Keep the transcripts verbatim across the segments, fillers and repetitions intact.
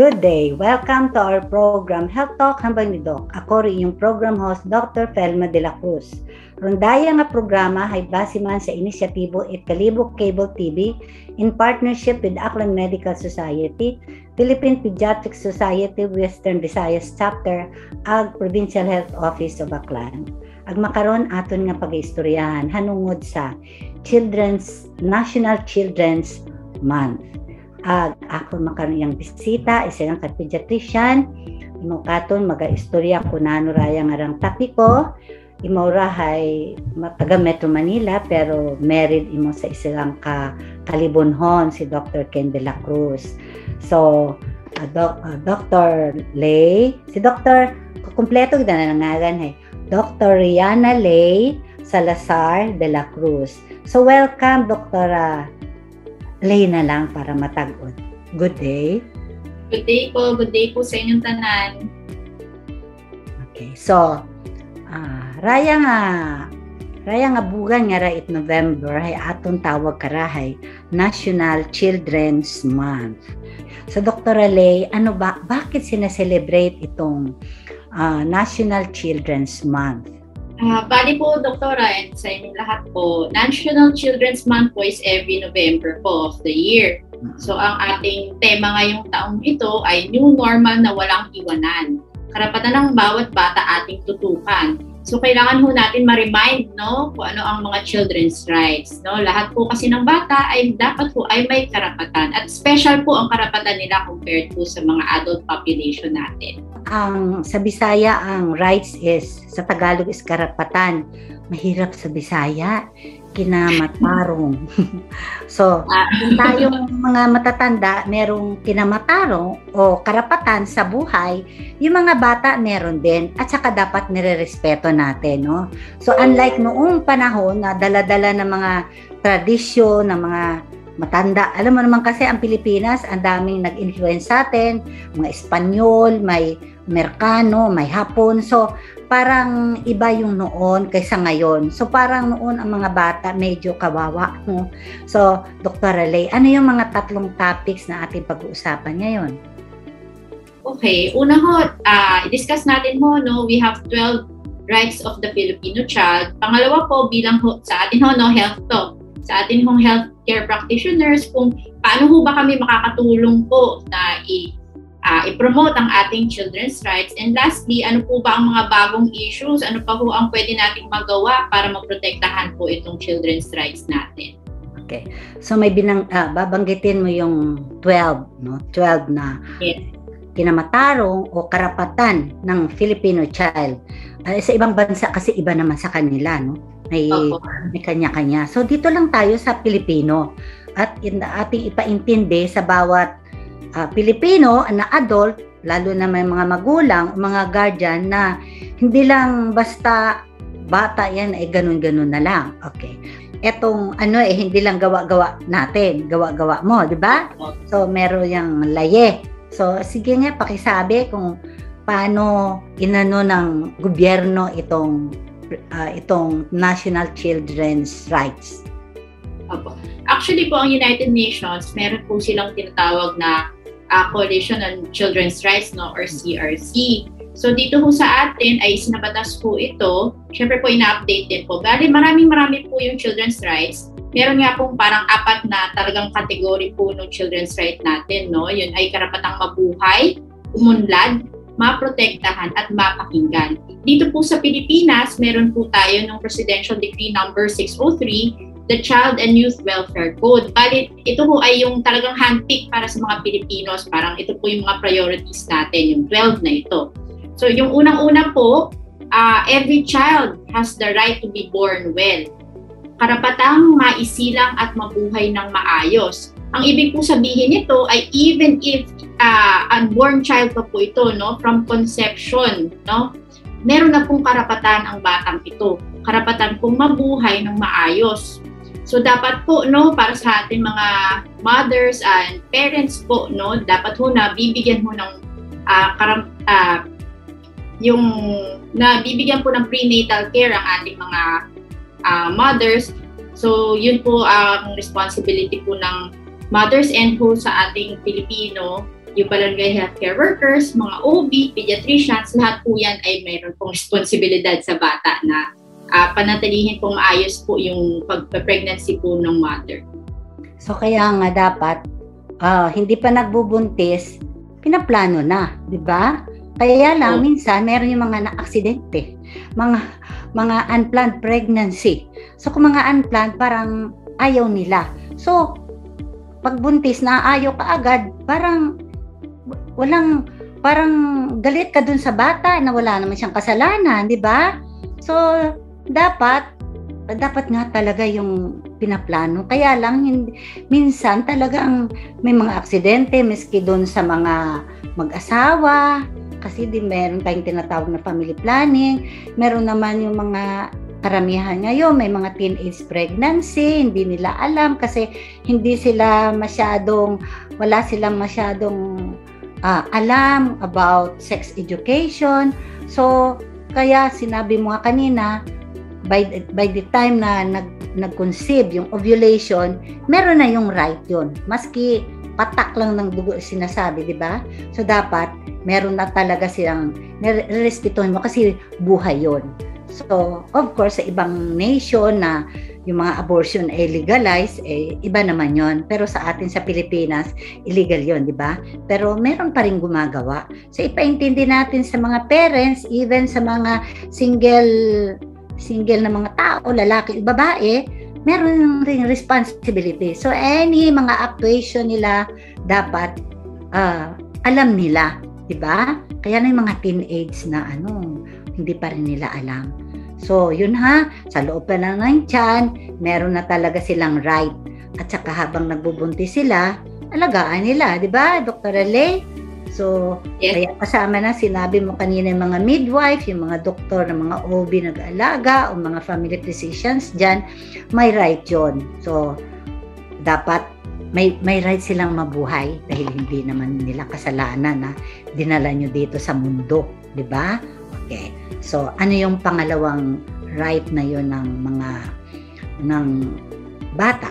Good day! Welcome to our program, Health Talk Hambang ni Doc. Ako rin yung program host, Doctor Felma de la Cruz. Rondaya nga programa ay base man sa inisyatibo at Kalibok Cable T V in partnership with Aklan Medical Society, Philippine Pediatric Society, Western Visayas Chapter, ag Provincial Health Office of Aklan. Ag makaron aton nga pag-istoryahan hanungod sa Children's National Children's Month. Ag ako makaroon yung bisita, isa yung pediatrician, imo katon maga-istorya ko nano raya nga rang tapiko. Imo rahay taga Metro Manila pero married imo sa isang ka kalibonhon si Doctor Ken de la Cruz. So, uh, doc, uh, Doctor Lay, si Doctor kumpleto gid na nangalan hay. Doctor Riana Lay Salazar de la Cruz. So, welcome Doctor Lay na lang para matag-on. Good day. Good day po. Good day po sa inyong tanan. Okay. So, uh, raya nga raya nga bugan nga ra it November ay aton tawag karahay National Children's Month. So, Doctor Lay, ano ba bakit sina-celebrate itong uh, National Children's Month? Uh, bali po, Doktora, and sa inyong lahat po, National Children's Month po is every November po of the year. So, ang ating tema ngayong taong ito ay New Normal na walang iwanan. Karapatan ng bawat bata ating tutukan. So, kailangan po natin ma-remind, no, kung ano ang mga children's rights. No? Lahat po kasi ng bata ay dapat po ay may karapatan. At special po ang karapatan nila compared po sa mga adult population natin. Ang sa Bisaya, ang rights is, sa Tagalog is karapatan. Mahirap sa Bisaya, kinamatarong. So, kung tayong mga matatanda, merong kinamatarong o karapatan sa buhay, yung mga bata meron din at saka dapat nire-respeto natin, no? So, unlike noong panahon na dala-dala ng mga tradisyon, ng mga matanda. Alam mo naman kasi ang Pilipinas, ang daming nag-influence sa atin, mga Espanyol, may Amerikano, may Hapon. So, parang iba yung noon kaysa ngayon. So, parang noon ang mga bata medyo kawawa. No? So, Doctor Lay, ano yung mga tatlong topics na ating pag-uusapan ngayon? Okay. Una ho, uh, i-discuss natin mo, no, we have twelve rights of the Filipino child. Pangalawa po, bilang ho, sa atin ho, no, health talk. Sa atin hong healthcare practitioners, kung paano ho ba kami makakatulong po na i- uh, i-promote ang ating children's rights. And lastly, ano po ba ang mga bagong issues? Ano pa ho ang pwede nating magawa para maprotektahan po itong children's rights natin? Okay. So may binang, uh, babanggitin mo yung twelve, no? twelve na yes. Kinamatarong o karapatan ng Filipino child. Uh, sa ibang bansa kasi iba naman sa kanila, no? May, may kanya-kanya. So, dito lang tayo sa Pilipino. At in, ating ipaintindi sa bawat uh, Pilipino na adult, lalo na may mga magulang, mga guardian na hindi lang basta bata yan, ay ganun-ganun na lang. Okay. Etong ano eh, hindi lang gawa-gawa natin. Gawa-gawa mo, di ba? So, meron yung laye. So, sige nga, pakisabi kung paano inano ng gobyerno itong Uh, itong National Children's Rights. Opo. Actually po, ang United Nations, meron po silang tinatawag na uh, Coalition on Children's Rights, no, or C R C. So dito po sa atin ay sinabatas po ito. Siyempre po ina-update din po. Bali, maraming marami po yung children's rights. Meron nga pong parang apat na talagang kategory po ng children's right natin, no. Yun ay karapatang mabuhay, umunlad, maprotektahan at mapakinggan. Dito po sa Pilipinas, meron po tayo ng Presidential Decree number six oh three, the Child and Youth Welfare Code. Bali, ito po ay yung talagang handpick para sa mga Pilipinos. Parang ito po yung mga priorities natin, yung twelve na ito. So, yung unang-una po, uh, every child has the right to be born well. Karapatang maisilang at mabuhay ng maayos. Ang ibig po sabihin nito ay even if uh, unborn child pa po ito, no, from conception, no, meron na pong karapatan ang batang ito. Karapatan pong mabuhay ng maayos. So dapat po, no, para sa ating mga mothers and parents po, no, dapat ho na bibigyan mo ng uh, karam, uh, yung na bibigyan po ng prenatal care ang ating mga uh, mothers. So yun po ang responsibility po ng mothers and ho sa ating Pilipino yung barangay healthcare workers, mga O B, pediatricians, lahat po yan ay mayroon pong responsibilidad sa bata na uh, panatilihin pong maayos po yung pag-pregnancy po ng mother. So kaya nga dapat, uh, hindi pa nagbubuntis, pinaplano na, di ba? Kaya lang, oh. minsan, meron yung mga na-aksidente, mga, mga unplanned pregnancy. So kung mga unplanned, parang ayaw nila. So, pagbuntis na ayaw ka agad, parang walang, parang galit ka dun sa bata na wala naman siyang kasalanan, di ba? So, dapat, dapat nga talaga yung pinaplano. Kaya lang, hindi, minsan talagang may mga aksidente, miski dun sa mga mag-asawa, kasi di meron tayong tinatawag na family planning, meron naman yung mga karamihan ngayon, may mga teenage pregnancy, hindi nila alam kasi hindi sila masyadong, wala silang masyadong uh, alam about sex education. So, kaya sinabi mo nga kanina, by the, by the time na nag, nag-conceive yung ovulation, meron na yung right yun. Maski patak lang ng dugo sinasabi, di ba? So, dapat meron na talaga silang nirespetuhin mo kasi buhay yun. So, of course, sa ibang nation na yung mga abortion ay legalized, eh, iba naman yon. Pero sa atin sa Pilipinas, illegal yon, di ba? Pero meron pa rin gumagawa. So, ipaintindi natin sa mga parents, even sa mga single single na mga tao, lalaki o babae, meron ring responsibility. So, any mga actuation nila, dapat uh, alam nila, di ba? Kaya na yung mga teenage na ano, hindi pa rin nila alam. So, yun ha, sa loob pa lang ng tiyan, meron na talaga silang right. At saka habang nagbubuntis sila, alagaan nila, di ba, Doctor Ale? So, yes. Kaya kasama na, sinabi mo kanina yung mga midwife, yung mga doktor, ng mga O B nag-aalaga, o mga family physicians dyan, may right yun. So, dapat may, may right silang mabuhay dahil hindi naman nila kasalanan na dinala nyo dito sa mundo, di ba? Okay. So, ano yung pangalawang right na yun ng mga ng bata?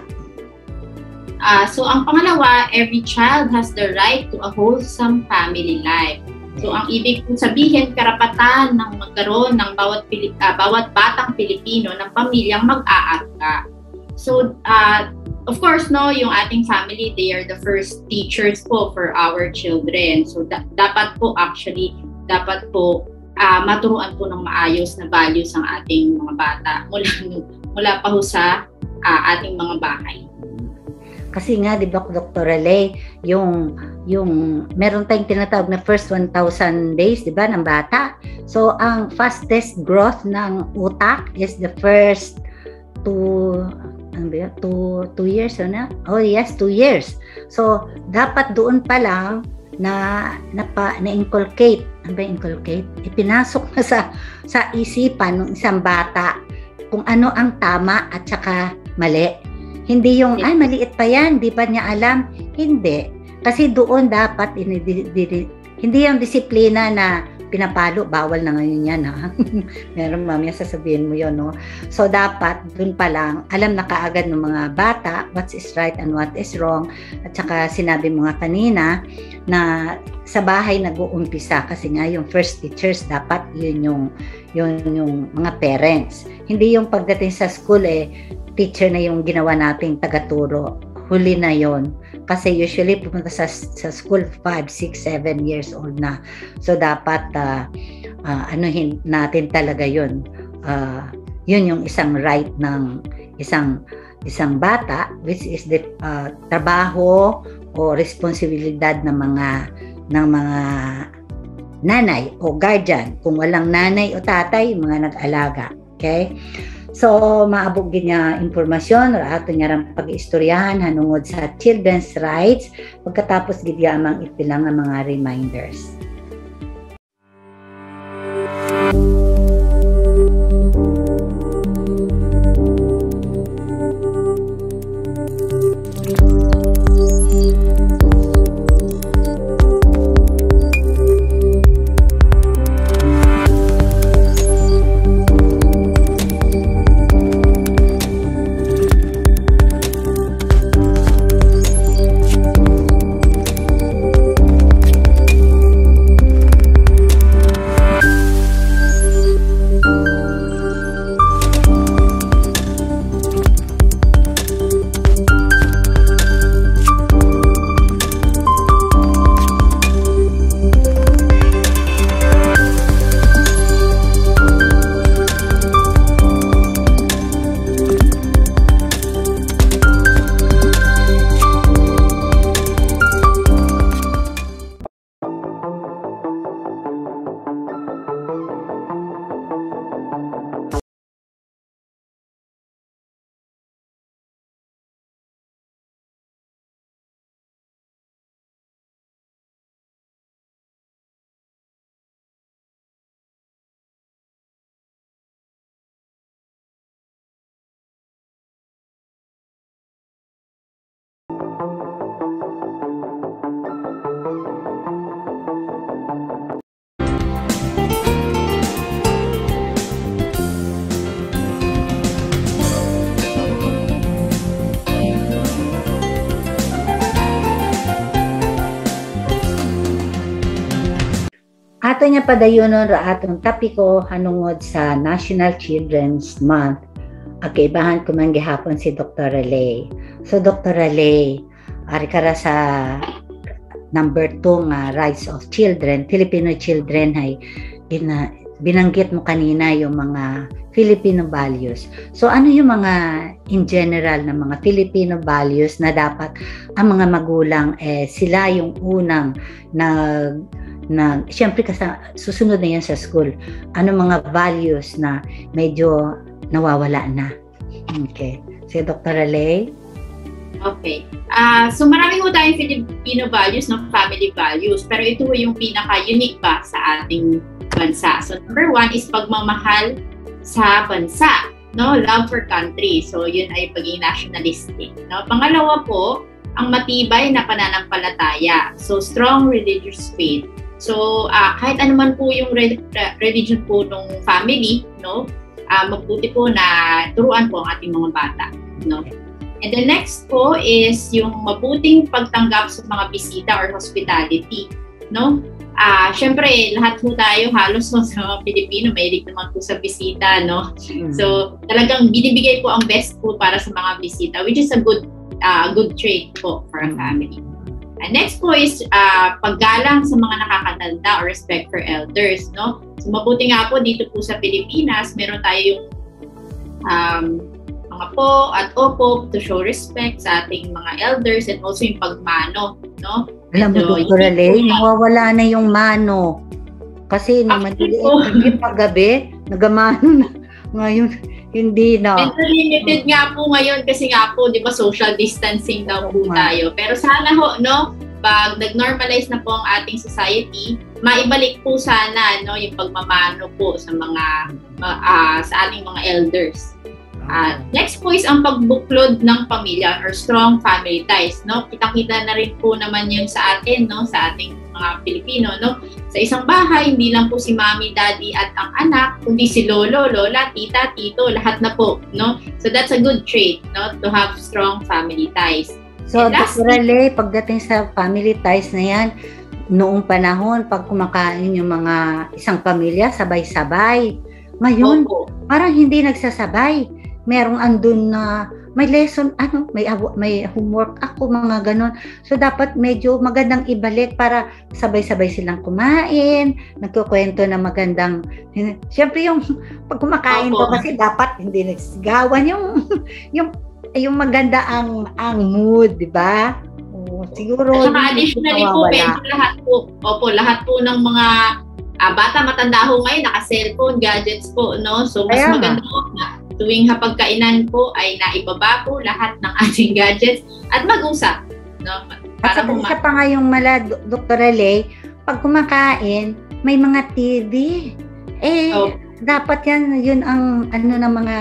Uh, so, ang pangalawa, every child has the right to a wholesome family life. So, ang ibig kong sabihin, karapatan ng magkaroon ng bawat, Pilip, uh, bawat batang Pilipino ng pamilyang mag-aarga. So, uh, of course, no, yung ating family, they are the first teachers po for our children. So, da- dapat po actually, dapat po uh, maturuan po ng maayos na values ang ating mga bata mula, mula pa ho sa uh, ating mga bahay. Kasi nga, di ba, Doctor Ale, yung, yung meron tayong tinatawag na first one thousand days, di ba, ng bata. So, ang fastest growth ng utak is the first two, ano ba yun? Two, two years, ano? Oh, yes, two years. So, dapat doon pa lang na, na, pa, na-inculcate, ano ba inculcate? Ipinasok na sa, sa isipan ng isang bata kung ano ang tama at saka mali. Hindi yung, ay, maliit pa yan, di ba niya alam? Hindi. Kasi doon dapat, ini, di, di, di, hindi yung disiplina na pinapalo, bawal na ngayon yan, ha? Meron mamaya sasabihin mo yun, no? So, dapat, doon pa lang, alam na kaagad ng mga bata what is right and what is wrong. At saka, sinabi mo nga kanina, na sa bahay nag-uumpisa kasi nga yung first teachers, dapat yun yung, yun yung mga parents. Hindi yung pagdating sa school, eh, teacher na yung ginawa nating tagaturo. Huli na yon. Kasi usually pumunta sa, sa school five, six, seven years old na. So dapat uh, uh, anuhin natin talaga yun. Uh, yun yung isang right ng isang isang bata, which is the uh, trabaho o responsibilidad ng mga ng mga nanay o guardian. Kung walang nanay o tatay, mga nag-alaga. Okay? So, maabog niya informasyon, ato niya rin pag-istoryahan hanungod sa children's rights, pagkatapos gidyamang ipilang ang mga reminders. ato niya padayunon ra atong tapiko hanungod sa National Children's Month. Agkaibahan ko man gihapon si Doctor Raleigh. So Doctor Raleigh, ari kara sa number two nga Rights of Children, Filipino Children ay ina, binanggit mo kanina yung mga Filipino values. So ano yung mga in general na mga Filipino values na dapat ang mga magulang eh sila yung unang nag na siyempre kasi susunod na yan sa school. Ano mga values na medyo nawawala na. Okay. Si Doctor Raleigh? Okay. Uh, so marami po tayong Filipino values, no? Family values. Pero ito yung pinaka-unique pa sa ating bansa. So number one is pagmamahal sa bansa, no? Love for country. So yun ay pagiging nationalistic, no? Pangalawa po, ang matibay na pananampalataya. So strong religious faith. So uh, kahit ano man po yung re- religion po ng family, no? Uh, mabuti po na turuan po ang ating mga bata, no? And the next po is yung mabuting pagtanggap sa mga bisita or hospitality, no? Ah, uh, syempre lahat po tayo halos no, sa mga Pilipino mahilig naman po sa bisita, no? Mm-hmm. So talagang binibigay po ang best po para sa mga bisita, which is a good uh, good trait po for a family. And next po is uh, paggalang sa mga nakakatanda or respect for elders, no? So mabuti nga po dito po sa Pilipinas, meron tayong um, mga po at opo to show respect sa ating mga elders and also yung pagmano, no? Alam mo, so, Doctor Raleigh, nawawala na yung mano. Kasi nung madiliit kami paggabi, nagamano na. Ngayon, hindi na. And limited nga po ngayon kasi nga po, di ba, social distancing daw po tayo. Pero sana ho, no, pag nag-normalize na po ang ating society, maibalik po sana, no, yung pagmamano po sa mga, uh, sa ating mga elders. Uh, next po is ang pagbuklod ng pamilya or strong family ties, no? Kitang-kita na rin po naman yun sa atin, no? Sa ating mga Pilipino, no? Sa isang bahay, hindi lang po si mommy, daddy at ang anak, kundi si lolo, lola, tita, tito, lahat na po, no? So that's a good trait, no? To have strong family ties. So, Doctor Raleigh, pagdating sa family ties na yan, noong panahon, pag kumakain yung mga isang pamilya, sabay-sabay. Ngayon, Opo. Parang hindi nagsasabay. Merong andun na may lesson, ano, may may homework ako, mga ganon. So, dapat medyo magandang ibalik para sabay-sabay silang kumain, nagkukwento na magandang, siyempre yung pag kumakain ko kasi dapat hindi nagsisigawan yung, yung, yung maganda ang, ang mood, di ba? Oh, siguro. At additionally po, lahat po, opo, lahat po ng mga uh, bata, matanda ho ngayon, naka-cellphone, gadgets po, no? So, mas Kaya maganda po na tuwing hapagkainan po ay naibaba po lahat ng ating gadgets at mag-usap, no? Para at isa pa nga yung mala, Doctor Raleigh, pag kumakain, may mga T V. Eh, oh. Dapat yan, yun ang ano ng mga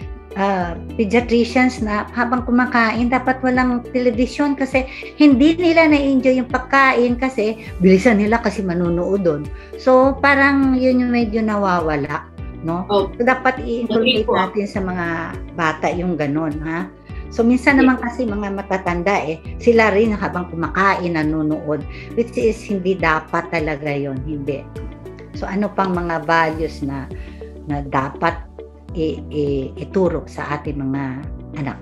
uh, pediatricians na habang kumakain, dapat walang television kasi hindi nila na-enjoy yung pagkain kasi bilisan nila kasi manunood doon. So, parang yun yung medyo nawawala. No? Oh, so, dapat i-inculcate natin sa mga bata yung ganun, ha? So, minsan naman kasi mga matatanda eh, sila rin habang kumakain, nanonood, which is hindi dapat talaga yon, hindi. So, ano pang mga values na na dapat i- i- ituro sa ating mga anak?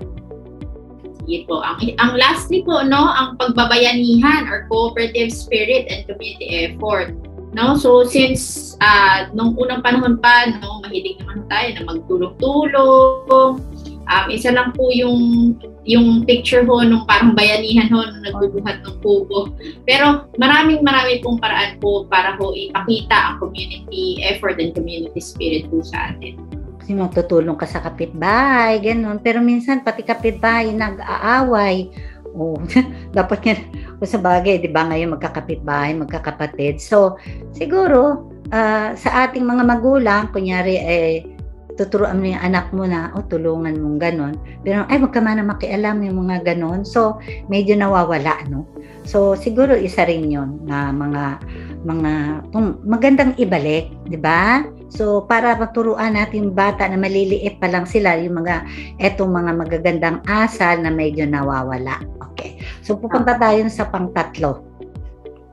Sige po. Ang, ang lastly po, no, ang pagbabayanihan or cooperative spirit and community effort. No, so since uh, nung unang panahon pa, no, mahilig naman tayo na magtulong-tulong. Um, isa lang po yung yung picture ho nung parang bayanihan ho nung nagbubuhat ng kubo. Pero maraming maraming pong paraan po para ho ipakita ang community effort and community spirit po sa atin. Kasi magtutulong ka sa kapitbahay, ganun. Pero minsan pati kapitbahay nag-aaway. Oh, dapat yan kung sa bagay, di ba ngayon magkakapitbahay, magkakapatid. So, siguro, uh, sa ating mga magulang, kunyari, eh, tuturuan mo yung anak mo na, oh, tulungan mong ganon. Pero, ay, wag ka man na makialam yung mga ganon. So, medyo nawawala, no? So, siguro isa rin yun na mga, mga, um, magandang ibalik, di ba? So, para maturuan natin bata na maliliit pa lang sila, yung mga, etong mga magagandang asal na medyo nawawala. Okay. So, pupunta tayo sa pang-tatlo.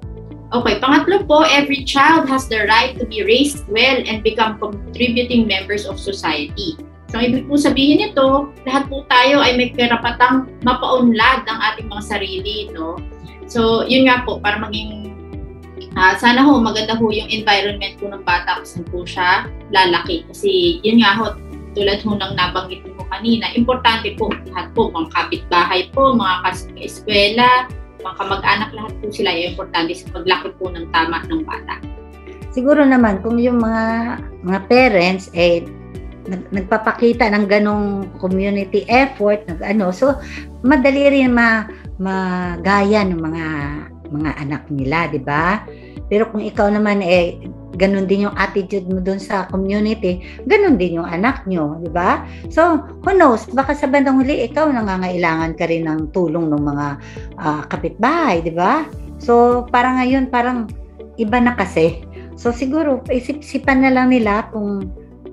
Okay, pangatlo po, every child has the right to be raised well and become contributing members of society. So, ibig po sabihin nito, lahat po tayo ay may karapatang mapaunlad ang ating mga sarili, no? So, yun nga po, para maging, uh, sana ho, maganda ho yung environment po ng bata kung po siya lalaki. Kasi, yun nga ho, tulad ho ng nabanggit mo kanina, importante po, lahat po, mga kapitbahay po, mga ka-eskwela, mga kamag-anak, lahat po sila ay importante sa paglaki po ng tama ng bata. Siguro naman, kung yung mga mga parents, eh, nagpapakita ng ganong community effort, nag ano, so madali rin ma magaya ng mga mga anak nila, di ba? Pero kung ikaw naman eh ganun din yung attitude mo dun sa community, ganun din yung anak nyo, di ba? So, who knows, baka sa bandang huli ikaw nangangailangan ka rin ng tulong ng mga uh, kapitbahay, di ba? So, parang ngayon parang iba na kasi. So, siguro isip-isipan na lang nila kung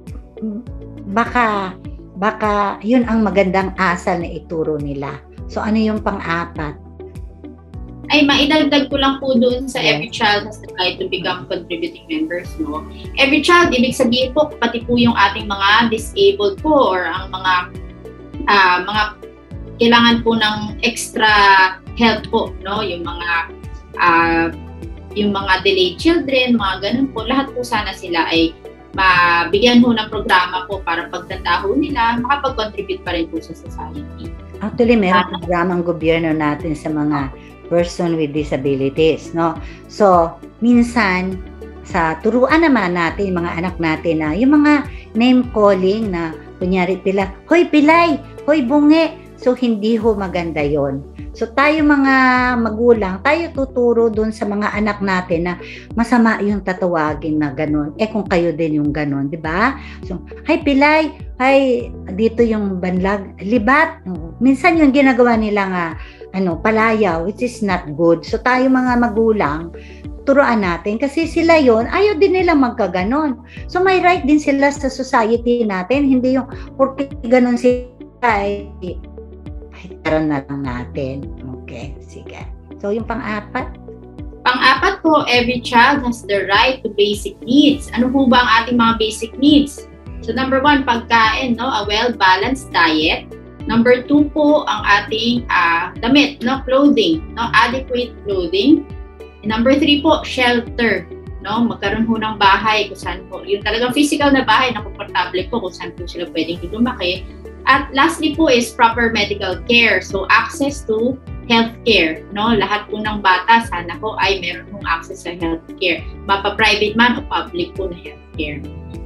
baka baka yun ang magandang asal na ituro nila. So ano yung pang-apat? Ay, maidagdag ko lang po doon sa yes. Every child has the right to become contributing members, no? Every child, ibig sabihin po, pati po yung ating mga disabled po or ang mga uh, mga kailangan po ng extra help po, no? Yung mga uh, yung mga delayed children, mga ganun po, lahat po sana sila ay mabigyan ho ng programa po para pagtanda ho nila, makapag-contribute pa rin po sa society. Actually, meron uh, programang gobyerno natin sa mga person with disabilities, no? So, minsan, sa turuan naman natin, mga anak natin na, yung mga name calling na, kunyari pila, hoy pilay, hoy bunge, so hindi ho maganda yon. So tayo mga magulang, tayo tuturo dun sa mga anak natin na masama yung tatawagin na ganun. Eh kung kayo din yung ganun, di ba? So, hay pilay, hay dito yung banlag, libat. Minsan yung ginagawa nila nga, ano, palayaw, which is not good. So tayo mga magulang, turuan natin kasi sila yon, ayaw din nila magkaganon. So may right din sila sa society natin, hindi yung porque ganon sila ay karon na lang natin. Okay, sige. So, yung pang-apat? Pang-apat po, every child has the right to basic needs. Ano po ba ang ating mga basic needs? So, number one, pagkain, no? A well-balanced diet. Number two po, ang ating uh, damit, no? Clothing, no? Adequate clothing. And number three po, shelter, no? Magkaroon po ng bahay kung saan po, yung talagang physical na bahay na komportable po kung saan po sila pwedeng lumaki. At lastly po is proper medical care. So, access to healthcare, no? Lahat po ng bata, sana po ay meron pong access sa healthcare. Mapa-private man o public po na healthcare.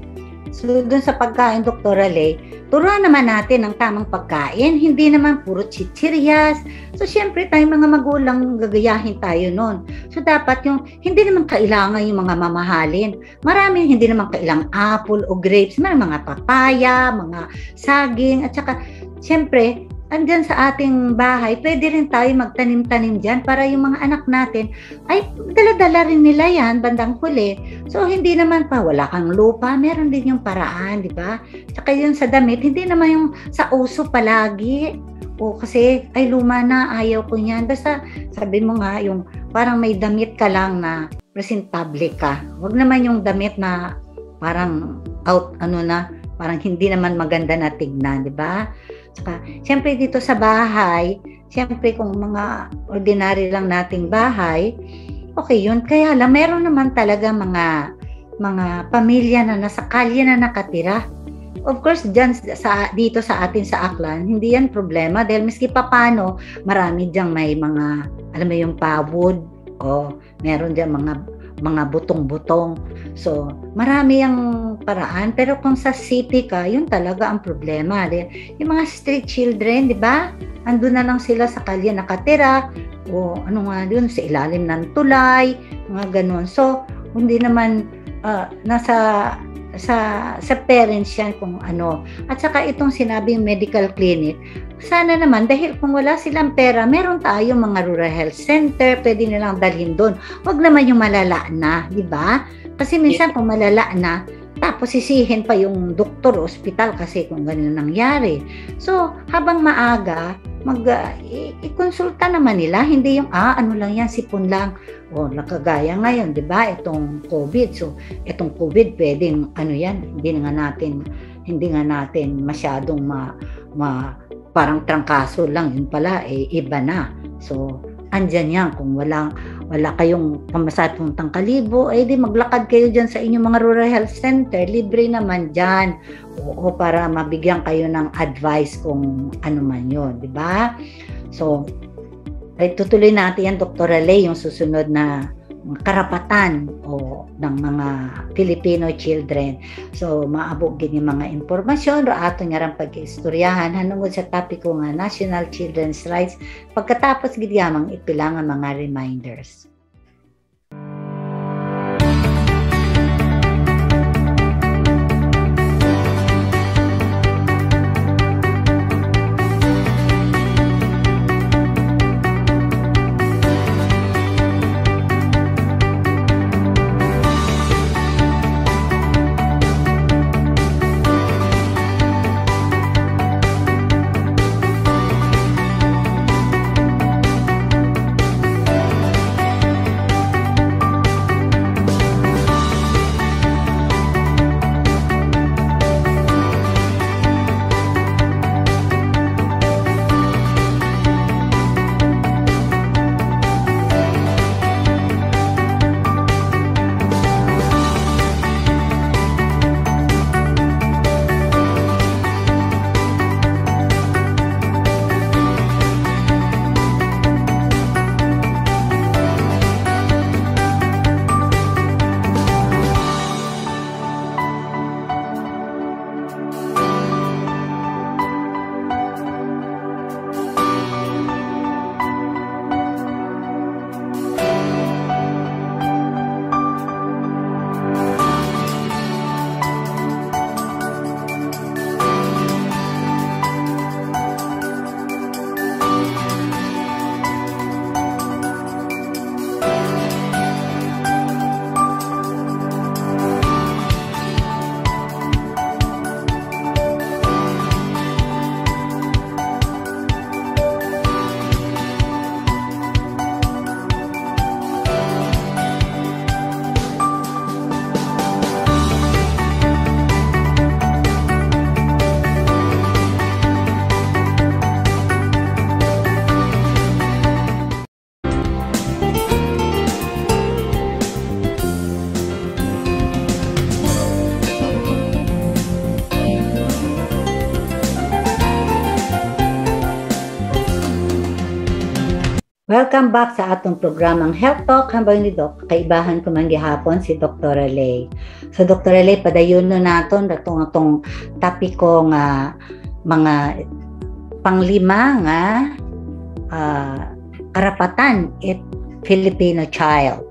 So, dun sa pagkain, Doktora Lay, turuan naman natin ang tamang pagkain. Hindi naman puro chichiryas. So, syempre, tayo mga magulang, gagayahin tayo nun. So, dapat yung, hindi naman kailangan yung mga mamahalin. Marami hindi naman kailangan apple o grapes. May mga papaya, mga saging, at saka, syempre, andyan sa ating bahay, pwede rin tayo magtanim-tanim dyan para yung mga anak natin ay dala-dala rin nila yan bandang huli. So, hindi naman pa, wala kang lupa, meron din yung paraan, di ba? Tsaka yun sa damit, hindi naman yung sa uso palagi. O kasi, ay luma na, ayaw ko yan. Basta, sabi mo nga, yung parang may damit ka lang na presentable ka. Huwag naman yung damit na parang out, ano na, parang hindi naman maganda na tignan, di ba? Saka, siyempre dito sa bahay, siyempre kung mga ordinary lang nating bahay, okay yun. Kaya lang, meron naman talaga mga mga pamilya na nasa kalye na nakatira. Of course, dyan sa, dito sa atin sa Aklan, hindi yan problema dahil miski pa paano, marami dyan may mga, alam mo yung pawod, o meron dyan mga mga butong-butong. So, marami ang paraan. Pero kung sa city ka, yun talaga ang problema. Yung mga street children, di ba? Andun na lang sila sa kalye nakatira. O ano nga yun, sa ilalim ng tulay. Mga ganun. So, hindi naman uh, nasa sa sa parents yan kung ano. At saka itong sinabing medical clinic, sana naman dahil kung wala silang pera, meron tayong mga rural health center, pwede nilang dalhin doon. Huwag naman yung malala na, di ba? Kasi minsan kung malala na, tapos sisihin pa yung doktor o ospital kasi kung ganun nangyari. So, habang maaga, mag uh, i-konsulta naman nila, hindi yung ah ano lang yan, sipon lang. O nakagaya ngayon, 'di ba? Itong COVID. So, itong COVID pwedeng ano yan, hindi nga natin hindi nga natin masyadong ma, ma parang trangkaso lang, yun pala eh iba na. So, andyan yan kung wala wala kayong pamasahe puntang Kalibo, eh di maglakad kayo dyan sa inyong mga rural health center, libre naman dyan. Oo, para mabigyan kayo ng advice kung ano man yun, di ba? So, ay tutuloy natin yan, Doctor Lay, yung susunod na karapatan o ng mga Filipino children. So, maabog gini mga impormasyon ro ato nga ran pag-istoryahan hanungod sa topiko nga National Children's Rights. Pagkatapos gid yamang ipila nga mga reminders. Welcome back sa atong programang Health Talk hambang ni Doc. Kaibahan ko man gihapon si Doctor Lay. So Doctor Lay, padayon no naton datong atong topiko nga mga panglima nga uh, karapatan it Filipino child.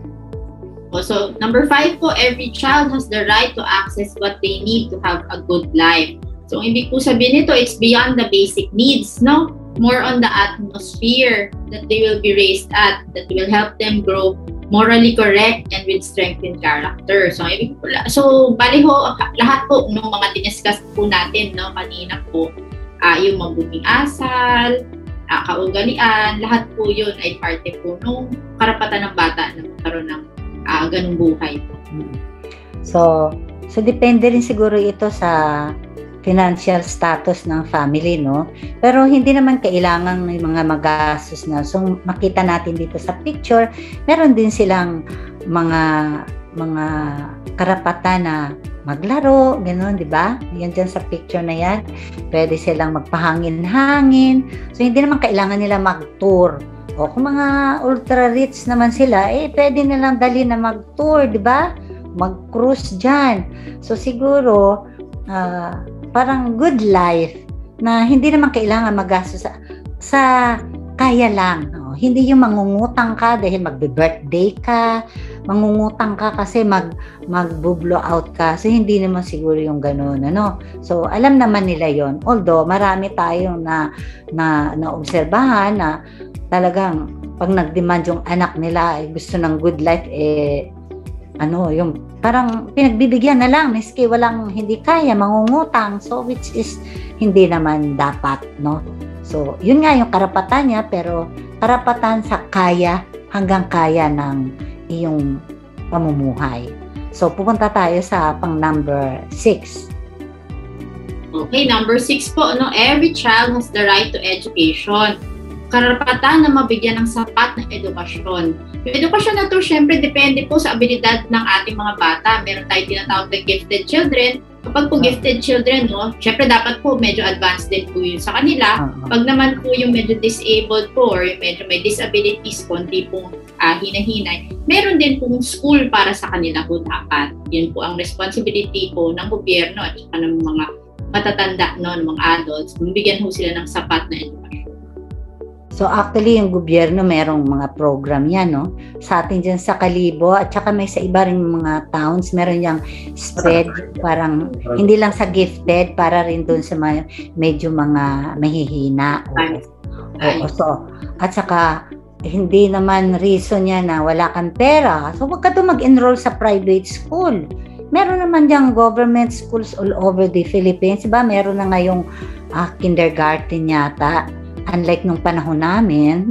So number five po, every child has the right to access what they need to have a good life. So ibig po sabihin nito, it's beyond the basic needs, no? More on the atmosphere that they will be raised at, that will help them grow morally correct and with strengthened character. So, so bali ho, lahat po ng mga diniscuss po natin no, kanina po, uh, yung mabuting asal, uh, kaugalian, lahat po yun ay parte po ng karapatan ng bata na magkaroon ng uh, ganung buhay po. So, so depende rin siguro ito sa financial status ng family, no? Pero hindi naman kailangan may mga magastos na. So, makita natin dito sa picture, meron din silang mga mga karapatan na maglaro, gano'n, di ba? Yan dyan sa picture na yan. Pwede silang magpahangin-hangin. So, hindi naman kailangan nila mag-tour. O kung mga ultra-rich naman sila, eh, pwede nilang dali na mag-tour, di ba? Mag-cruise dyan. So, siguro, uh, parang good life na hindi naman kailangan magastos sa, sa kaya lang. No? Hindi yung mangungutang ka dahil magbe-birthday ka, mangungutang ka kasi mag mag-blow out ka. So hindi naman siguro yung ganoon, ano. So alam naman nila yon. Although marami tayong na na naobserbahan na talagang pag nag-demand yung anak nila eh, gusto ng good life eh ano, yung parang pinagbibigyan na lang miski walang hindi kaya, mangungutang. So which is hindi naman dapat, no? So, yun nga yung karapatan niya, pero karapatan sa kaya hanggang kaya ng iyong pamumuhay. So, pupunta tayo sa pang number six. Okay, number six po, no? Every child has the right to education. Karapatan na mabigyan ng sapat na edukasyon. Yung edukasyon na to, syempre, depende po sa abilidad ng ating mga bata. Meron tayong tinatawag na gifted children. Kapag po gifted children, no, syempre dapat po medyo advanced din po yun sa kanila. Pag naman po yung medyo disabled po or yung medyo may disabilities, konti pong uh, hinahinay, meron din pong school para sa kanila po dapat. Yun po ang responsibility po ng gobyerno at saka ng mga matatanda, no, ng mga adults. Mabigyan po sila ng sapat na edukasyon. So actually, yung gobyerno merong mga program yan, no? Sa atin dyan sa Kalibo, at saka may sa iba rin mga towns, meron yung spread, parang hindi lang sa gifted, para rin doon sa may, medyo mga mahihina. O, o, so, at saka, hindi naman reason yan na wala kang pera. So, wag ka doon mag-enroll sa private school. Meron naman diyang government schools all over the Philippines. Diba? Meron na ngayong ah, kindergarten yata. Unlike nung panahon namin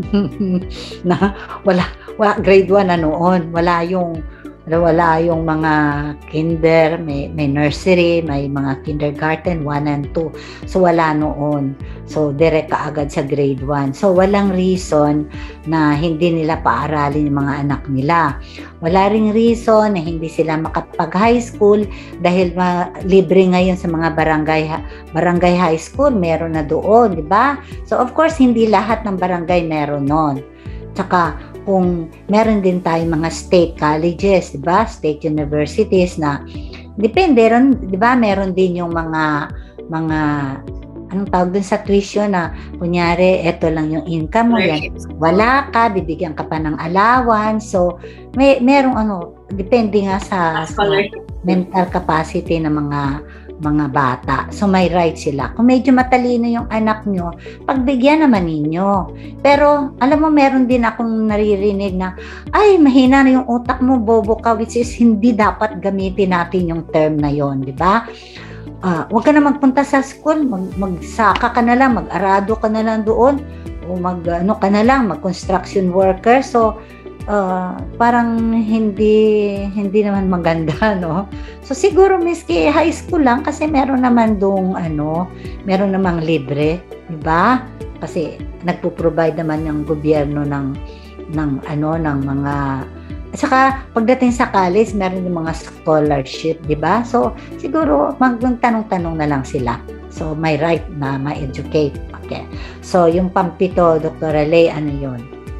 na wala, wala grade one na noon, wala yung wala yung mga kinder, may, may nursery, may mga kindergarten one and two. So wala noon. So direct ka agad sa grade one. So walang reason na hindi nila paaralin yung mga anak nila. Wala ring reason na hindi sila makapag-high school dahil ma- libre ngayon sa mga barangay barangay high school, meron na doon, di ba? So of course hindi lahat ng barangay meron noon. Tsaka kung meron din tayong mga state colleges, di ba? State universities na depende ron, di ba? Meron din yung mga mga anong tawag dun sa tuition na kunyari, eto lang yung income mo, yan. Wala ka, bibigyan ka pa ng allowance. So, may merong ano, depende nga sa, sa mental capacity ng mga mga bata. So, may right sila. Kung medyo matalino yung anak nyo, pagbigyan naman ninyo. Pero, alam mo, meron din akong naririnig na, ay, mahina na yung utak mo, bobo ka, which is hindi dapat gamitin natin yung term na yon, di ba? Uh, huwag ka na magpunta sa school, mag, magsaka ka na lang, mag-arado ka na lang doon, o mag, ano ka na lang, mag-construction worker. So, uh, parang hindi, hindi naman maganda, no? So, siguro miski high school lang, kasi meron naman doong, ano, meron namang libre, di ba? Kasi nagpo-provide naman yung gobyerno ng, ng, ano, ng mga, at saka, pagdating sa college, meron yung mga scholarship, di ba? So, siguro, magtanong-tanong na lang sila. So, may right na ma-educate. Okay. So, yung pampito, Doctor Lay, ano yun?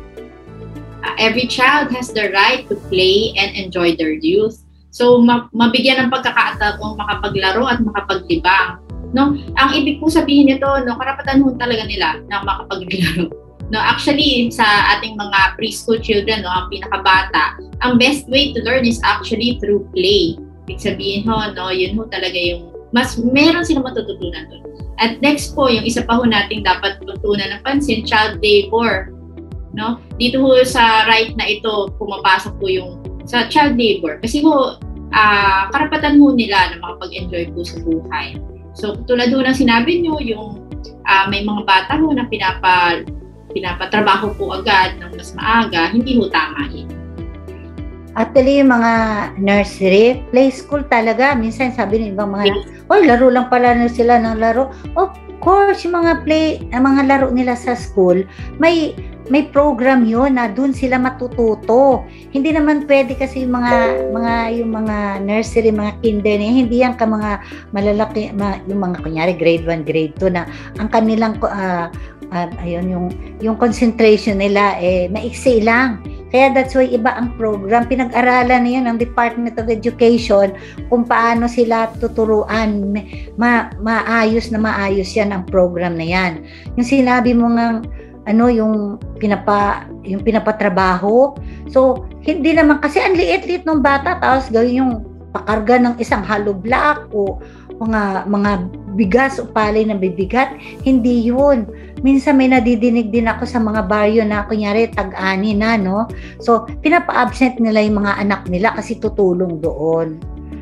Uh, every child has the right to play and enjoy their youth. So, ma- mabigyan ng pagkakataong makapaglaro at makapaglibang. No? Ang ibig po sabihin nito, no, karapatan ho talaga nila na makapaglaro. No, actually, sa ating mga preschool children, no, ang pinakabata, ang best way to learn is actually through play. Ibig sabihin ho, no, yun ho talaga yung mas meron silang matututunan doon. At next po, yung isa pa ho nating dapat tutunan ng pansin, child labor. No? Dito ho sa right na ito, pumapasok po yung sa child labor. Kasi ho, uh, karapatan ho nila na makapag-enjoy po sa buhay. So, tulad ho ng sinabi nyo, yung uh, may mga bata ho na pinapa pinapatrabaho po agad ng mas maaga, hindi ho tama yun. Actually, yung mga nursery, play school talaga. Minsan sabi ng ibang mga, oh, laro lang pala na sila ng laro. Of course, yung mga play, mga laro nila sa school, may may program yun na doon sila matututo. Hindi naman pwede kasi yung mga mga yung mga nursery, mga kinder niya, hindi yan ka mga malalaki, ma, yung mga kunyari grade one, grade two na ang kanilang uh, uh, ayun yung yung concentration nila eh maiksi lang. Kaya that's why iba ang program. Pinag-aralan na yan ng Department of Education kung paano sila tuturuan. Ma, maayos na maayos yan ang program na yan. Yung sinabi mo nga ano yung pinapa yung pinapatrabaho. So hindi naman kasi ang liit-liit ng bata tapos gawin yung pakarga ng isang hollow block o mga mga bigas o palay na bibigat. Hindi yun. Minsan may nadidinig din ako sa mga baryo na kunyari tag-ani na, no? So pinapa-absent nila yung mga anak nila kasi tutulong doon.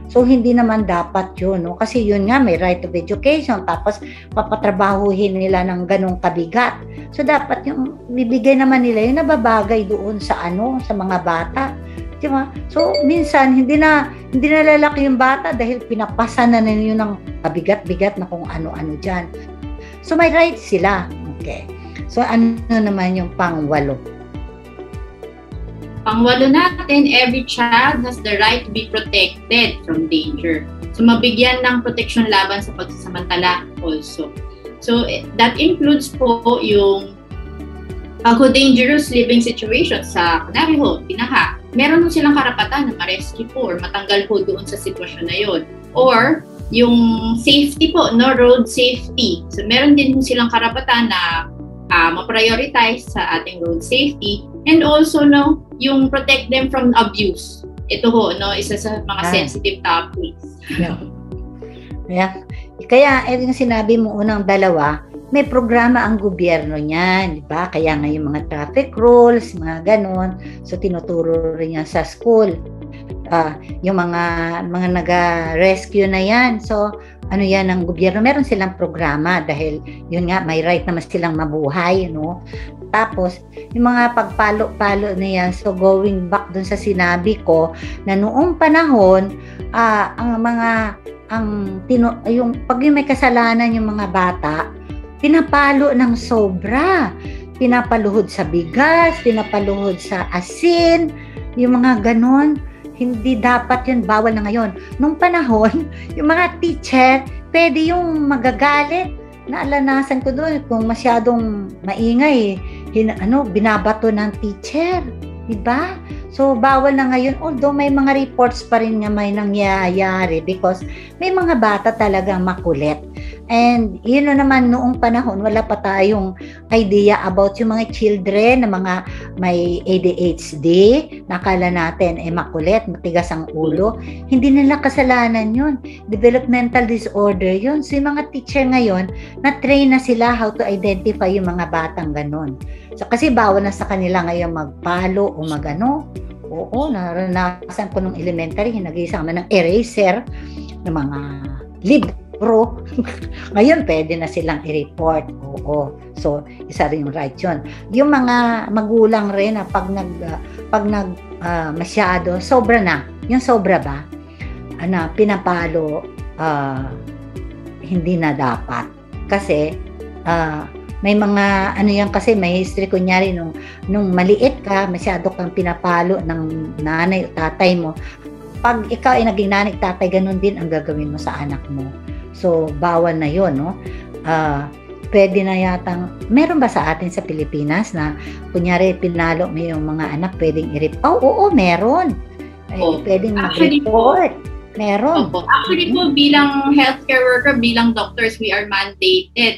So, hindi naman dapat yun, no? Kasi yun nga, may right of education, tapos papatrabahuhin nila ng ganong kabigat. So, dapat yung bibigay naman nila yung nababagay doon sa ano, sa mga bata. Diba? So, minsan, hindi na, hindi na lalaki yung bata dahil pinapasa na nila ng kabigat-bigat na kung ano-ano dyan. So, may right sila. Okay. So, ano naman yung pangwalo? Pangwalo natin, every child has the right to be protected from danger. So, mabigyan ng protection laban sa pagsasamantala also. So, that includes po yung pag dangerous living situation sa, kunwari ho, binaha. Meron ho silang karapatan na ma-rescue po or matanggal po doon sa sitwasyon na yon. Or, yung safety po, no, road safety. So, meron din ho silang karapatan na uh, ma-prioritize sa ating road safety. And also, no, yung protect them from abuse. Ito ho, no, isa sa mga ah. sensitive topics. Yeah. Yeah. Kaya, eh, yung sinabi mo unang dalawa, may programa ang gobyerno niyan, di ba? Kaya nga yung mga traffic rules, mga ganon. So, tinuturo rin yan sa school. Uh, yung mga mga naga-rescue na yan. So, ano yan ng gobyerno? Meron silang programa dahil yun nga, may right naman silang mabuhay, no? Tapos, yung mga pagpalo-palo na yan, so going back dun sa sinabi ko, na noong panahon, uh, ang mga, ang, tino, yung, pag yung may kasalanan yung mga bata, pinapalo ng sobra. Pinapaluhod sa bigas, pinapaluhod sa asin, yung mga ganon. Hindi dapat yun, bawal na ngayon. Nung panahon, yung mga teacher, pwede yung magagalit. Naalanasan ko doon, kung masyadong maingay, hin, ano, binabato ng teacher. Diba? So, bawal na ngayon. Although may mga reports pa rin nga may nangyayari because may mga bata talagang makulit. And yun na naman noong panahon, wala pa tayong idea about yung mga children na mga may A D H D. Nakala natin ay eh, makulit, matigas ang ulo. Hindi nila kasalanan yun. Developmental disorder yun. So yung mga teacher ngayon, na-train na sila how to identify yung mga batang ganon. So kasi bawal na sa kanila ngayon magpalo o magano. Oo, naranasan ko nung elementary, hinagisa kami ng eraser ng mga libro. Ngayon, pwede na silang i-report. Oo. So, isa rin yung right yun. Yung mga magulang rin na pag nag, uh, pag nag uh, masyado, sobra na. Yung sobra ba? Ano, pinapalo, uh, hindi na dapat. Kasi, uh, may mga, ano yan kasi, may history, kunyari, nung, nung maliit ka, masyado kang pinapalo ng nanay o tatay mo. Pag ikaw ay naging nanay tatay, ganun din ang gagawin mo sa anak mo. So, bawal na yun, no? Uh, pwede na yatang, meron ba sa atin sa Pilipinas na, kunyari, pinalo mo yung mga anak, pwedeng i-report? Oh, oo, meron. Ay, oh, pwedeng mag-report. Meron. Oh, actually po, bilang healthcare worker, bilang doctors, we are mandated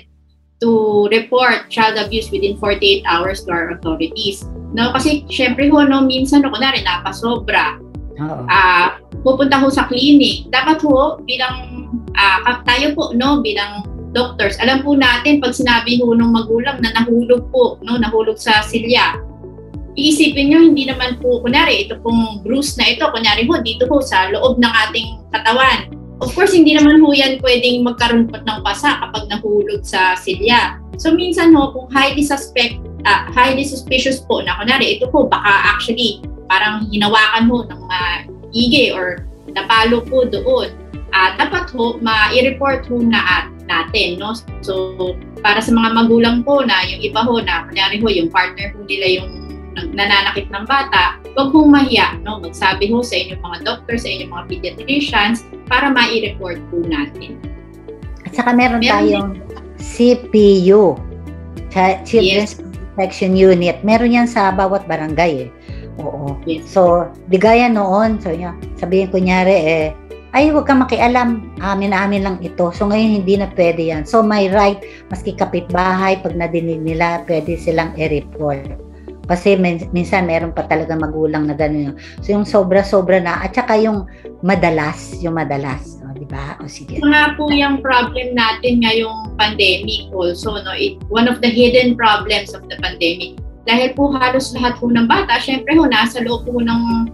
to report child abuse within forty-eight hours to our authorities. No, kasi syempre ho, no, minsan no, kunwari napasobra. Oo. Ah, pupunta ho sa clinic. Dapat ho bilang uh, tayo po, no, bilang doctors, alam po natin pag sinabi ho ng magulang na nahulog po, no, nahulog sa silya. Iisipin niyo hindi naman po kunwari ito pong bruise na ito, kunwari ho dito ho sa loob ng ating katawan. Of course, hindi naman ho yan pwedeng magkaroon po ng pasa kapag nahulog sa silya. So, minsan ho, kung highly suspect, uh, highly suspicious po na kunwari, ito po baka actually parang hinawakan ho ng uh, ige or napalo po doon. Uh, dapat ho, ma-i-report ho na at natin, no? So, para sa mga magulang po na yung iba ho na, kunyari ho, yung partner ho nila yung nananakit ng bata, huwag hong mahiya, no? Magsabi ho sa inyong mga doctors, sa inyong mga pediatricians para ma-i-report po natin. At saka meron, meron tayong din. C P U, Children's yes. Protection Unit. Meron yan sa bawat barangay eh. Oo. Yes. So, di gaya noon, so, sabihin kunyari eh, ay huwag kang makialam, amin-amin lang ito. So ngayon hindi na pwede yan. So may right, maski kapitbahay, pag nadinig nila, pwede silang i-report. Kasi minsan meron pa talaga magulang na gano'n. So yung sobra-sobra na at saka yung madalas, yung madalas, no, di ba? O sige. Mga po yung problem natin ngayong pandemic also, no. It, one of the hidden problems of the pandemic. Dahil po halos lahat po ng bata, syempre ho nasa loob po ng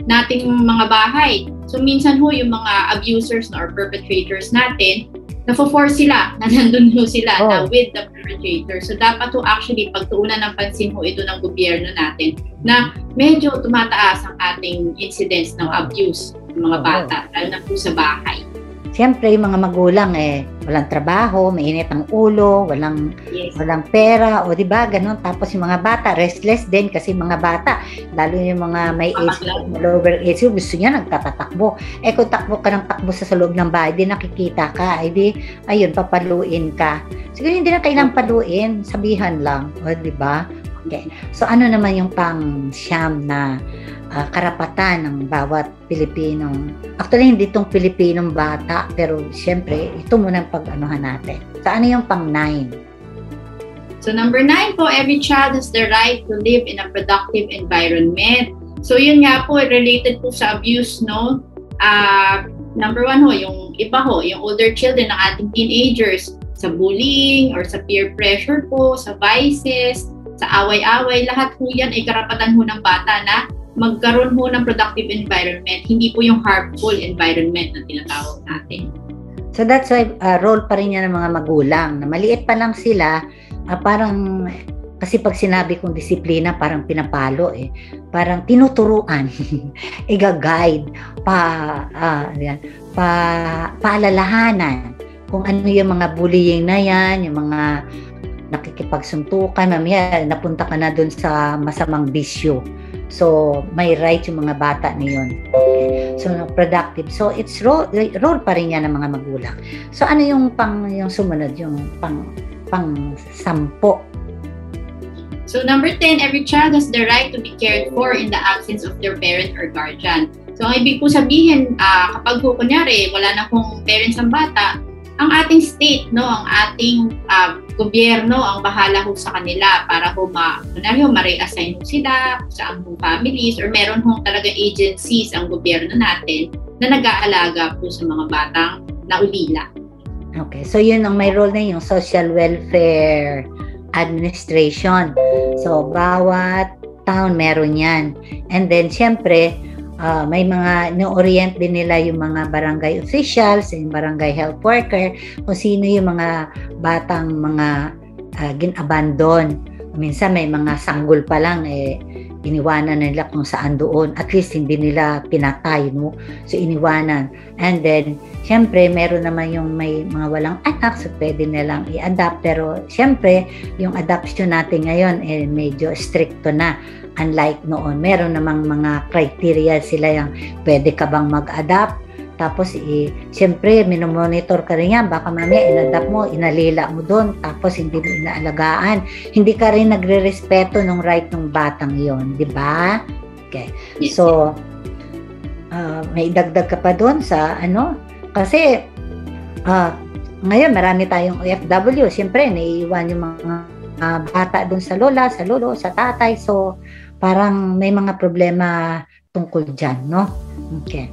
nating mga bahay. So minsan ho yung mga abusers no, or perpetrators natin, nafo-force sila, na nandun ho sila oh. na with the perpetrator. So dapat ho actually pagtuunan ng pansin ho ito ng gobyerno natin na medyo tumataas ang ating incidence ng abuse ng mga bata, oh. lalo na po sa bahay. Siyempre, yung mga magulang eh, walang trabaho, mainit ang ulo, walang yes. walang pera, o di ba ganun. Tapos yung mga bata, restless din kasi mga bata, lalo yung mga may age, lower age, gusto niya nagtatatakbo. Eh kung takbo ka ng takbo sa loob ng bahay, di nakikita ka, eh di, ayun, papaluin ka. Siguro hindi na kailangang paluin, sabihan lang, o di ba? Okay. So ano naman yung pang siyam na uh, karapatan ng bawat Pilipinong, actually hindi itong Pilipinong bata, pero siyempre ito muna ang pag-anuhan natin. So ano yung pang nine? So number nine po, every child has the right to live in a productive environment. So yun nga po, related po sa abuse, no? Uh, number one ho, yung iba ho, yung older children ng ating teenagers, sa bullying or sa peer pressure po, sa vices, sa away-away, lahat po yan ay karapatan ho ng bata na magkaroon ho ng productive environment, hindi po yung harmful environment na tinatawag natin. So that's why uh, role pa rin yan ng mga magulang, na maliit pa lang sila, uh, parang, kasi pag sinabi kong disiplina, parang pinapalo eh, parang tinuturuan, iga-guide, pa, uh, yan, pa, paalalahanan, kung ano yung mga bullying na yan, yung mga nakikipagsuntukan, mamaya napunta ka na dun sa masamang bisyo. So, may right yung mga bata na yun. Okay. So, productive. So, it's role, role pa rin yan ng mga magulang. So, ano yung pang, yung sumunod, yung pang, pang sampo? So, number ten, every child has the right to be cared for in the absence of their parent or guardian. So, ang ibig po sabihin, uh, kapag po, kunyari, wala na pong parents ang bata, ang ating state, no, ang ating uh, gobyerno ang bahala ho sa kanila para ho ma, kunwari ho, ma-reassign ho sila sa ang families or meron ho talaga agencies ang gobyerno natin na nag-aalaga po sa mga batang naulila. Okay, so yun ang may role na yung social welfare administration. So, bawat town meron yan. And then, syempre, Uh, may mga no-orient din nila yung mga barangay officials, yung barangay health worker, kung sino yung mga batang mga uh, gin-abandon. Minsan may mga sanggol pa lang, eh, iniwanan nila kung saan doon. At least hindi nila pinatay, no? So, iniwanan. And then, syempre, meron naman yung may mga walang anak, so pwede nilang i-adapt. Pero, syempre, yung adoption natin ngayon, eh, medyo stricto na. Unlike noon, meron namang mga criteria sila yung pwede ka bang mag-adapt. Tapos, eh, siyempre, minomonitor ka rin yan. Baka mamaya, in-adapt mo, inalila mo doon. Tapos, hindi mo inaalagaan. Hindi ka rin nagre-respeto ng right ng batang yon, di ba? Okay. So, uh, may dagdag ka pa doon sa, ano, kasi, uh, ngayon, marami tayong O F W. Siyempre, naiiwan yung mga uh, bata doon sa lola, sa lolo, sa tatay. So, parang may mga problema tungkol dyan, no? Okay.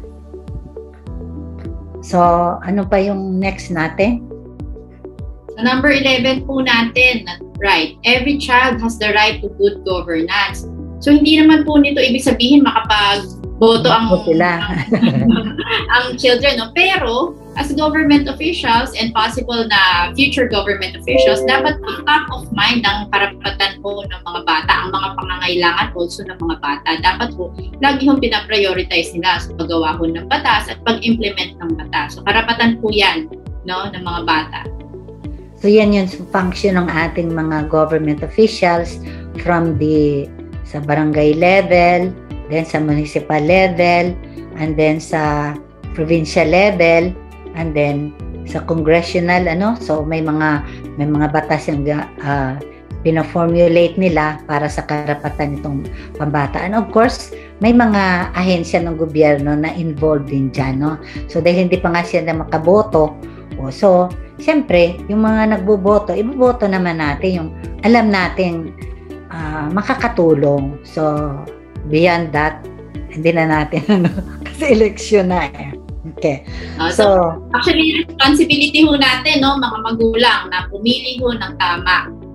So, ano pa yung next natin? So, number eleven po natin, right, every child has the right to good governance. So, hindi naman po nito ibig sabihin makapag-boto ang, ang, ang children, no? Pero, as government officials and possible na future government officials, dapat po top of mind ang karapatan po ng mga bata, ang mga pangangailangan also ng mga bata. Dapat po, lagi hong pinaprioritize nila sa paggawa po ng batas at pag-implement ng batas. So, karapatan po yan, no, ng mga bata. So, yan yung function ng ating mga government officials from the sa barangay level, then sa municipal level, and then sa provincial level, and then sa congressional, ano, so may mga may mga batas yung uh, pina-formulate nila para sa karapatan nitong pambata. And of course, may mga ahensya ng gobyerno na involved din dyan, no? So dahil hindi pa nga siya na makaboto, oh, so siyempre, yung mga nagboboto, iboboto naman natin yung alam natin uh, makakatulong. So beyond that, hindi na natin ano, kasi election na eh. Okay. Uh, so, so, actually, responsibility ho natin, no, mga magulang, na pumili ho ng tama.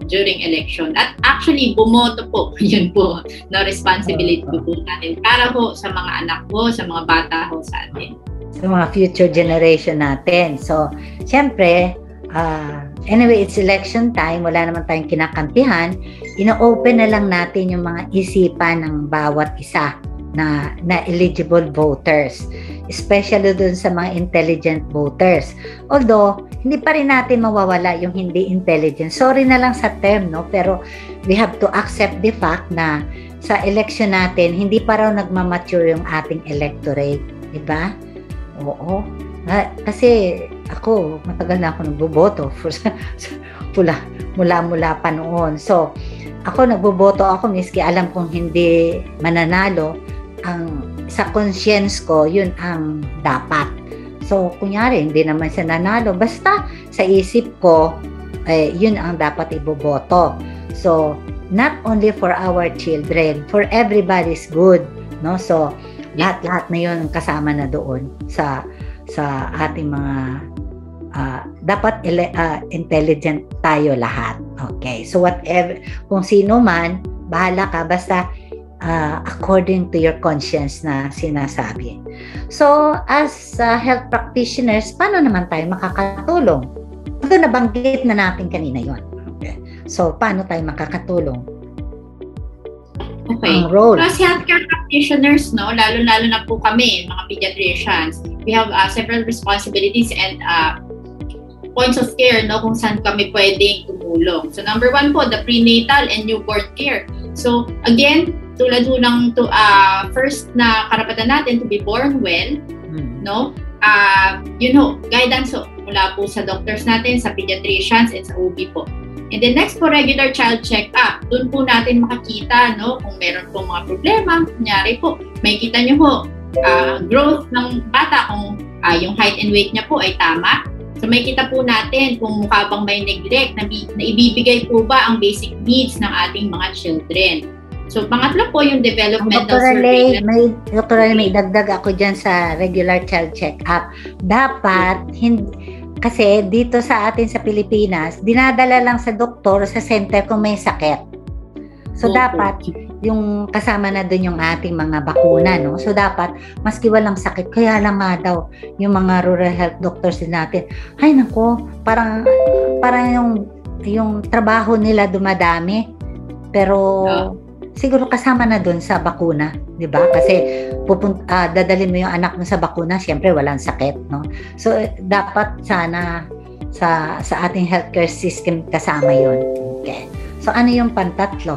during election. At actually, bumoto po, yun po, no, responsibility po, po natin para ho sa mga anak ho, sa mga bata ho sa atin. Sa mga future generation natin. So, syempre, uh, anyway, it's election time, wala naman tayong kinakampihan, ino-open na lang natin yung mga isipan ng bawat isa na, na eligible voters, especially dun sa mga intelligent voters. Although, hindi pa rin natin mawawala yung hindi intelligent. Sorry na lang sa term, no? Pero we have to accept the fact na sa election natin, hindi pa raw nagmamature yung ating electorate. Diba? Oo. Ah, kasi ako, matagal na ako nagboboto for, mula, mula-mula pa noon. So, ako nagboboto ako miski alam kong hindi mananalo, ang sa conscience ko, yun ang dapat. So, kunyari, hindi naman siya nanalo. Basta sa isip ko, eh, yun ang dapat iboboto. So, not only for our children, for everybody's good. No? So, lahat-lahat na yun kasama na doon sa sa ating mga uh, dapat ele- uh, intelligent tayo lahat. Okay. So, whatever, kung sino man, bahala ka. Basta Uh, according to your conscience na sinasabi. So, as uh, health practitioners, paano naman tayo makakatulong? Ito nabanggit na natin kanina yon. Okay. So, paano tayo makakatulong? Okay. Ang role. As healthcare practitioners, no, lalo-lalo na po kami, mga pediatricians, we have uh, several responsibilities and uh, points of care, no, kung saan kami pwedeng tumulong. So, number one po, the prenatal and newborn care. So, again, tulad ho ng to, uh, first na karapatan natin to be born well, hmm. no? Uh, yun ho, guidance ho, mula po sa doctors natin, sa pediatricians, and sa O B po. And then next po, regular child check-up. Doon po natin makikita, no, kung meron pong mga problema, kunyari po, may kita nyo ho, uh, growth ng bata, kung uh, yung height and weight niya po ay tama. So may kita po natin kung mukha bang may neglect, na, na ibibigay po ba ang basic needs ng ating mga children. So, pangatlo po yung developmental surveillance. May, Doctor Ray, may dagdag ako dyan sa regular child check-up. Dapat, hindi, kasi dito sa atin sa Pilipinas, dinadala lang sa doktor sa center kung may sakit. So, okay. Dapat, yung kasama na dun yung ating mga bakuna, no? So, dapat, maski walang sakit, kaya lang nga daw, yung mga rural health doctors natin, ay nako, parang, parang yung, yung trabaho nila dumadami. Pero, yeah. Siguro kasama na doon sa bakuna, 'di ba? Kasi pupunta uh, dadalhin mo yung anak mo sa bakuna, siyempre walang sakit, no? So dapat sana sa sa ating healthcare system kasama 'yon. Okay. So ano yung pantatlo?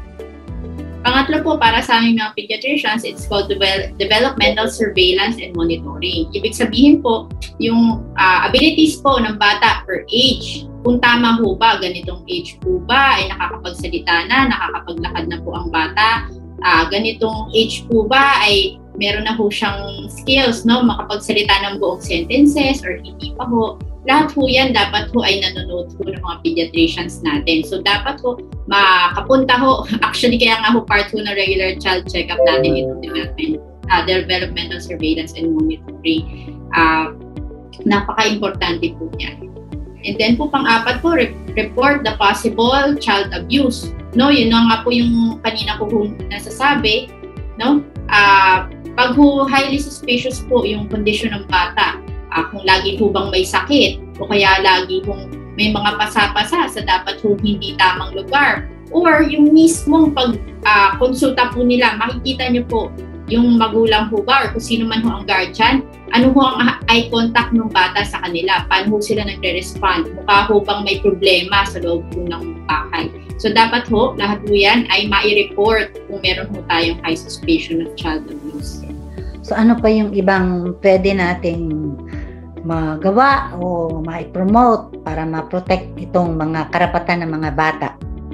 Pangatlo po para sa aming mga pediatricians, it's called devel- developmental surveillance and monitoring. Ibig sabihin po, yung uh, abilities po ng bata per age. Kung tama ho ba, ganitong age po ba, ay nakakapagsalita na, nakakapaglakad na po ang bata. Uh, ganitong age po ba, ay meron na ho siyang skills, no? Makapagsalita ng buong sentences or hindi pa ho. Lahat ho yan, dapat ho ay nanonood ho ng mga pediatricians natin. So, dapat ho makapunta ho. Actually, kaya nga ho part ho ng regular child check-up natin itong development, uh, developmental surveillance and monitoring. Uh, napaka-importante po yan. And then po, pang-apat po, re- report the possible child abuse. No, yun na nga po yung kanina ko nasasabi. No? Uh, pag ho highly suspicious po yung condition ng bata, uh, kung lagi ho bang may sakit, o kaya lagi hong may mga pasapasa sa dapat ho hindi tamang lugar, or yung mismong pag-konsulta uh, po nila, makikita nyo po yung magulang ho ba, or kung sino man ho ang guardian, ano ho ang eye contact ng bata sa kanila, paano ho sila nagre-respond, mukha ho bang may problema sa loob po ng bahay. So dapat ho, lahat ho yan ay mai-report kung meron ho tayong high suspicion of child abuse. So ano pa yung ibang pwede nating magawa o ma-promote para ma-protect itong mga karapatan ng mga bata?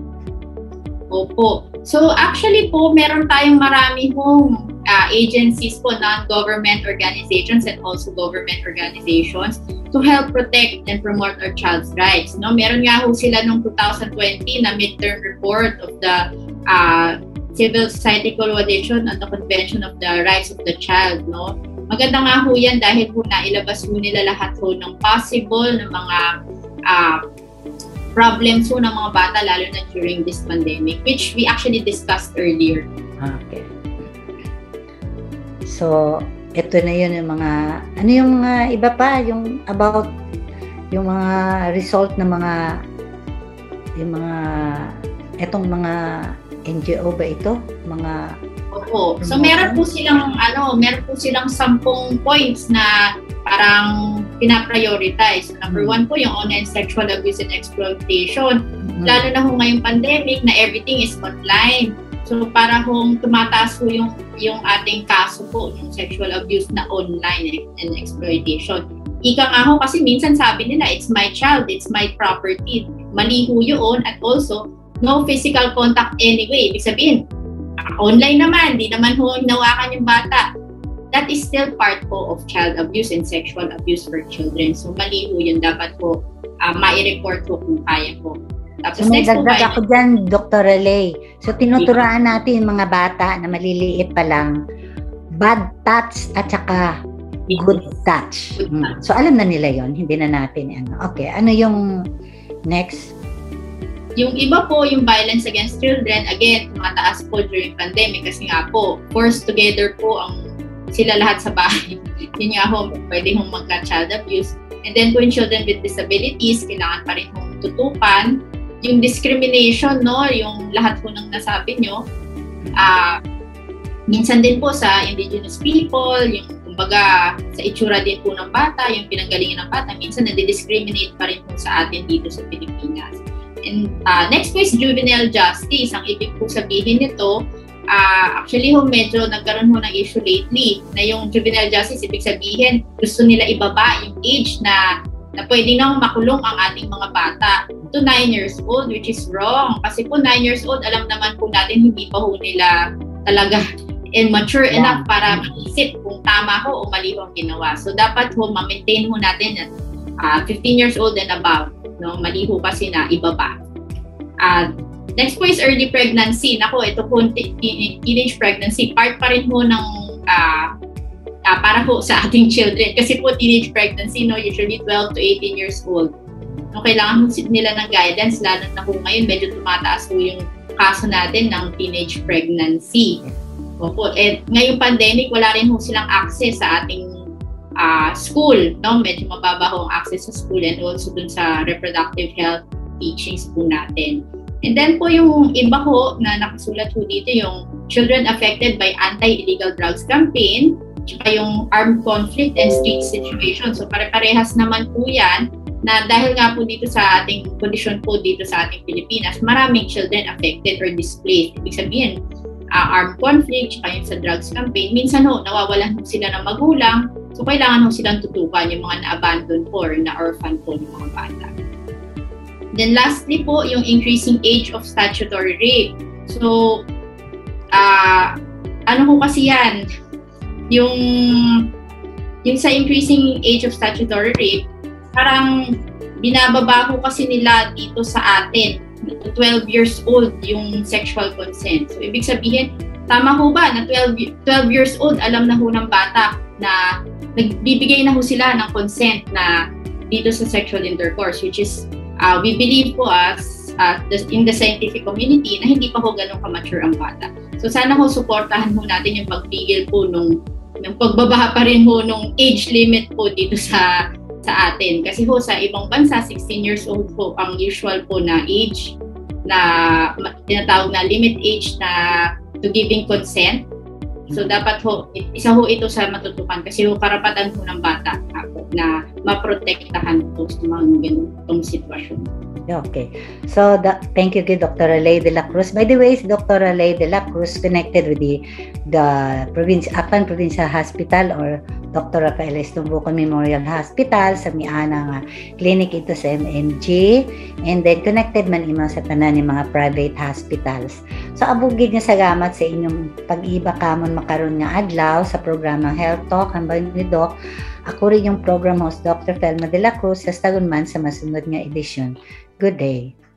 Opo. So actually po, meron tayong marami hong uh, agencies po, non-government organizations and also government organizations to help protect and promote our child's rights. No, meron nga ho sila noong twenty twenty na midterm report of the uh, Civil Society Coalition on the Convention of the Rights of the Child. No, maganda nga ho yan dahil ho nailabas ho nila lahat ho ng possible ng mga uh, problems po ng mga bata lalo na during this pandemic, which we actually discussed earlier. Okay. So, ito na yun yung mga, ano yung mga iba pa, yung about, yung mga result ng mga, yung mga, etong mga N G O ba ito? Mga, opo. So, meron po silang, ano, meron po silang sampung points na parang pinaprioritize. Number Hmm. one po, yung online sexual abuse and exploitation. mm, Lalo na kung ngayong pandemic na everything is online. So, para kung tumataas po yung, yung ating kaso po ng sexual abuse na online and exploitation. Ika nga ho, kasi minsan sabi nila, it's my child, it's my property. Mali ho yun, at also, no physical contact anyway. Ibig sabihin, online naman, di naman ho hinawakan yung bata. That is still part po of child abuse and sexual abuse for children. So, mali ho yun. Dapat po uh, mai-report po kung kaya po. Tapos, so may next po dagdag ba, ako dyan, Doctor Lay. So, tinuturaan natin yung mga bata na maliliit pa lang, bad touch at saka good touch. Good Mm. touch. So, alam na nila yon, hindi na natin. Ano. Okay, ano yung next? Yung iba po, yung violence against children, again, tumataas po during pandemic kasi nga po, forced together po ang sila lahat sa bahay. Yun nga ho, pwede hong magka-child abuse. And then po yung children with disabilities, kailangan pa rin hong tutukan. Yung discrimination, no, yung lahat po ng nasabi nyo, ah, uh, minsan din po sa indigenous people, yung kumbaga sa itsura din po ng bata, yung pinanggalingan ng bata, minsan nadi-discriminate pa rin po sa atin dito sa Pilipinas. And uh, next po is juvenile justice. Ang ibig po sabihin nito, uh, actually ho medyo nagkaroon ho ng issue lately na yung juvenile justice, ibig sabihin gusto nila ibaba yung age na na pwede nang makulong ang ating mga bata to nine years old, which is wrong. Kasi po nine years old, alam naman po natin hindi pa ho nila talaga and mature yeah. enough para maisip kung tama ho o mali ho ang ginawa. So dapat ho ma-maintain ho natin at uh, fifteen years old and above. No, mali ho kasi na ibaba. Uh, next po is early pregnancy. Nako, ito po teenage pregnancy. Part pa rin ho ng uh, uh, para ho sa ating children. Kasi po teenage pregnancy, no, usually twelve to eighteen years old. No, kailangan ho nila ng guidance, lalo na ho ngayon medyo tumataas ho yung kaso natin ng teenage pregnancy. Opo, eh, ngayong pandemic, wala rin ho silang access sa ating uh, school. No? Medyo mababa ho ang access sa school and also dun sa reproductive health teachings po natin. And then po yung iba ho na nakasulat ho dito, yung Children Affected by Anti-Illegal Drugs Campaign, tsaka yung Armed Conflict and Street Situation. So pare-parehas naman po yan na dahil nga po dito sa ating kondisyon po dito sa ating Pilipinas, maraming children affected or displaced. Ibig sabihin, uh, armed conflict, tsaka yung sa drugs campaign, minsan ho, nawawalan ho sila ng magulang, so kailangan ho silang tutukan yung mga na-abandon po or na-orphan po ng mga bata. Then lastly po, yung increasing age of statutory rape. So, uh, ano ho kasi yan? Yung, yung sa increasing age of statutory rape, parang binababa ko kasi nila dito sa atin, twelve years old yung sexual consent. So, ibig sabihin, tama ho ba na twelve years old, alam na ho ng bata na nagbibigay na ho sila ng consent na dito sa sexual intercourse, which is, uh, we believe po as, uh, in the scientific community na hindi pa ho ganun ka-mature ang bata. So, sana ho, supportahan ho natin yung pagpigil po nung, nung pagbabaha pa rin ho nung age limit po dito sa sa atin. Kasi ho, sa ibang bansa, sixteen years old po ang usual po na age na tinatawag na limit age na to giving consent. So, dapat ho, isa ho ito sa matutukan kasi ho, karapatan ho ng bata po na maprotektahan po sa mga ganitong sitwasyon. Okay. So, the, thank you kay Doctor Lay de la Cruz. By the way, Doctor Lay de la Cruz connected with the, the province, Aklan Provincial Hospital or Doctor Rafael Estumbuco Memorial Hospital sa mianang uh, clinic ito sa M M G, and then connected man imo sa tanan ng mga private hospitals. So, abugid nga salamat sa inyong pag-iba kamon makaron nga adlaw sa programang Health Talk hambang ni Doc. Ako rin yung program host, Doctor Felma de la Cruz, sa tagunman sa masunod nga edisyon. Good day.